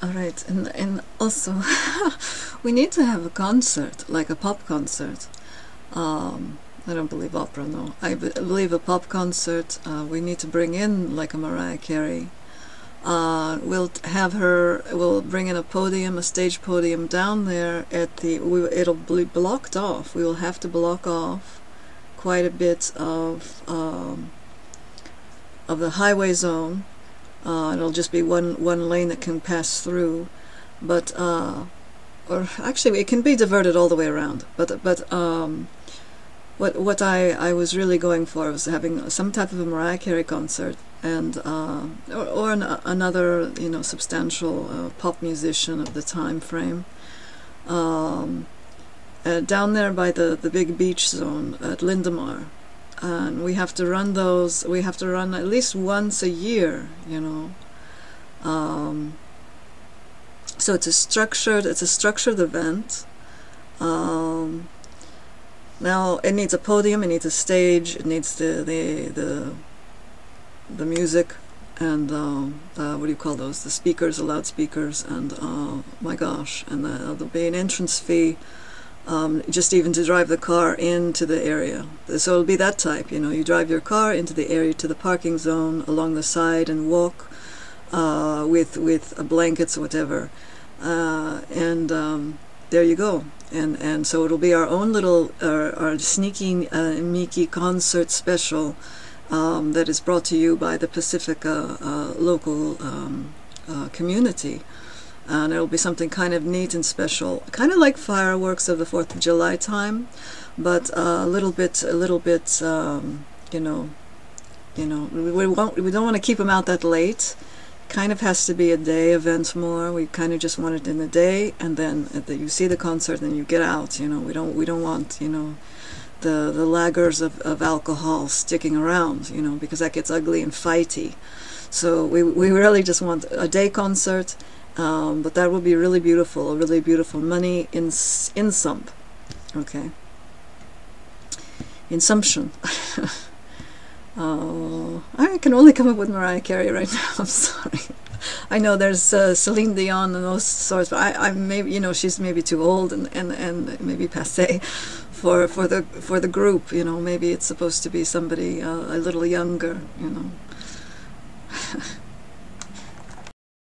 All right, and also we need to have a concert, like a pop concert. I don't believe opera, no. I believe a pop concert. We need to bring in like a Mariah Carey. We'll bring in a podium, a stage podium down there at it'll be blocked off. We will have to block off quite a bit of the highway zone. It'll just be one lane that can pass through, but or actually it can be diverted all the way around. What I was really going for was having some type of a Mariah Carey concert, and another substantial pop musician of the time frame. Down there by the big beach zone at Lindemar, and we have to run those. We have to run at least once a year, So it's a structured event. Now it needs a podium, it needs a stage, it needs the music, and what do you call those? The speakers, the loudspeakers, and my gosh, and there'll be an entrance fee. Just even to drive the car into the area. So it'll be that type, you drive your car into the area, to the parking zone along the side, and walk with blankets or whatever, and there you go. And so it'll be our own little our sneaky Miki concert special that is brought to you by the Pacifica local community. And it'll be something kind of neat and special, kind of like fireworks of the 4th of July time, but a little bit, we don't want to keep them out that late. Kind of has to be a day event more. We kind of just want it in the day, and then you see the concert and you get out. We don't want the laggers of alcohol sticking around, because that gets ugly and fighty. So we really just want a day concert. But that will be really beautiful, money in sump, okay? Insumption. I can only come up with Mariah Carey right now. I'm sorry. I know there's Celine Dion and those sorts, but I maybe she's maybe too old and maybe passé for the group. Maybe it's supposed to be somebody a little younger.